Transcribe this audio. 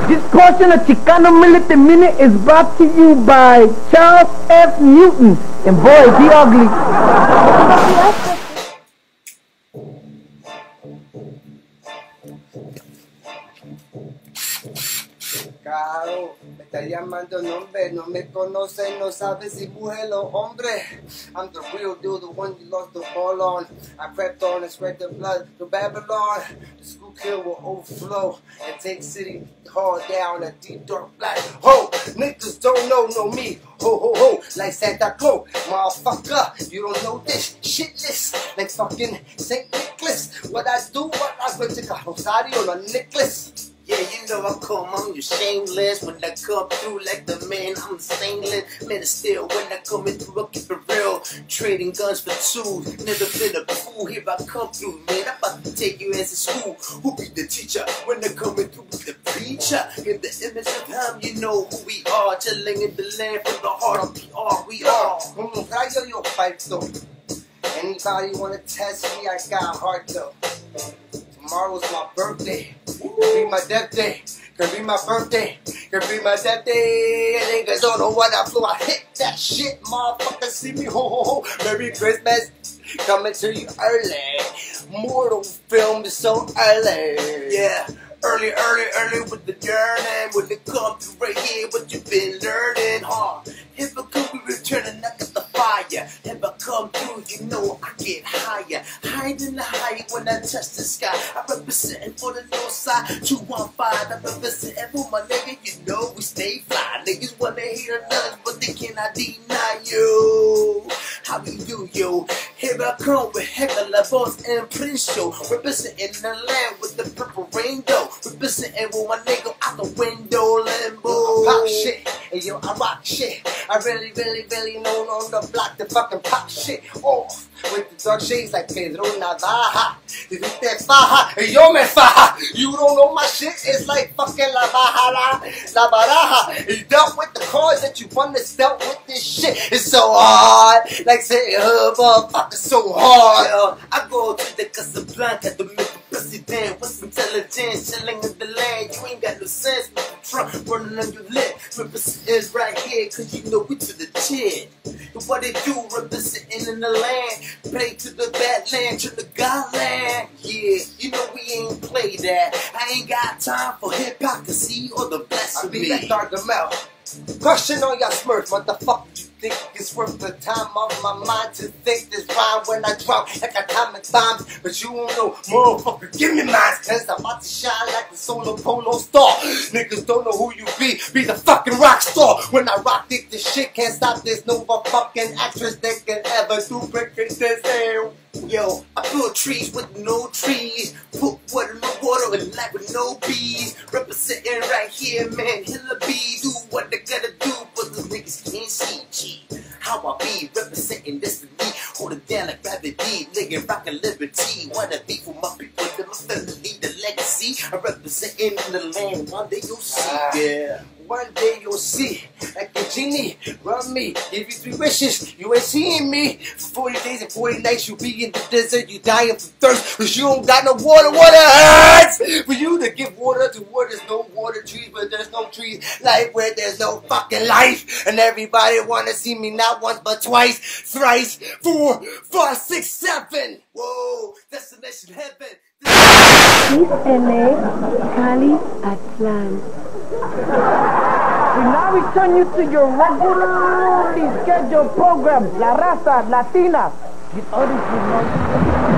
This portion of Chicano Military Minute is brought to you by Charles F. Newton. And boy, is he ugly. Caro, me está llamando nombre, no me conoce, no sabe si mujer o hombre. I'm the real deal, the one you lost the ball on. I crept on and spread the blood to Babylon. The school kill will overflow and take city hall down a deep dark black hole. Niggas don't know me, ho ho ho, like Santa Claus, motherfucker. You don't know this shitless, like fucking Saint Nicholas. What I do, what I went to Rosario on a necklace. Yeah, you know I come, I'm your shameless. When I come through like the man, I'm stainless. Man, still when I come in through, I keep it real. Trading guns for tools, never been a fool. Here I come through, man, I'm about to take you as a school. Who be the teacher when I coming through with the preacher? In the image of him, you know who we are. Chilling in the land from the heart of PR, we are. Yo fight though. Anybody wanna test me, I got heart though. Tomorrow's my birthday. Could be my death day. Could be my birthday. Could be my death day. Niggas don't know what I flew. I hit that shit. Motherfuckers see me. Ho ho ho. Merry Christmas. Coming to you early. Mortal film is so early. Yeah. Early with the journey. When it comes to right here, what you been learning, huh? If I could be returning, I got the fire. If I come through, you know I get higher. Higher than the height when I touch the sky. I'm representing for the north side, 215. I'm representing for my nigga, you know we stay fly. Niggas wanna hear us, but they cannot deny you. How we do, yo? Here I come with Heckler, Boss, and Prince Show. Representing the land with the purple rainbow. Representing with my nigga out the window, Lambo. Pop shit, and yo, I rock shit. I really know on the block to fucking pop shit off. With the dark shades like Pedro Navaja. You think that faja? Hey, yo me faja. You don't know my shit, it's like fucking La Baraja. La Baraja. You dealt with the cards that you won, that's dealt with this shit. It's so hard. Like saying, motherfucker, so hard. I go to the Casablanca to make a president. What's intelligence? Chilling in the land. You ain't got no sense. Trump running on your lip. Represent right here, cause you know we to the chin. And what they do, representing in the land. Play to the bad land, to the God land. Yeah, you know we ain't play that. I ain't got time for hypocrisy or the blasphemy. I be like Gargamel. Question on your smurf, motherfucker. You think it's worth the time of my mind to think this rhyme when I drop like atomic bombs? But you don't know, motherfucker, give me mine, cause I'm about to shine like the solar polo star. Niggas don't know who you be the fucking rock star. When I rock it, this shit can't stop. There's no fucking actress that can ever duplicate this hell. Yo, I build trees with no trees, put water in the water and light with no bees. Representing right here, man, Hilla B, do what they gotta do, but the niggas can't see, G. How I be representing this to me, hold it down like gravity, nigga rockin' liberty. Wanna be for my people, my family, the legacy. I'm representing in the land, one day you'll see, yeah. One day you'll see, like a genie, run me, give you 3 wishes, you ain't seeing me. For 40 days and 40 nights, you'll be in the desert, you dying from thirst, cause you don't got no water, water hurts! For you to give water to where there's no water, trees where there's no trees, life where there's no fucking life. And everybody wanna see me not once but twice, thrice, 4, 5, 6, 7. Whoa, destination heaven. East LA, Cali, Atlan. We now return you to your regularly scheduled program, La Raza Latina, with others you know.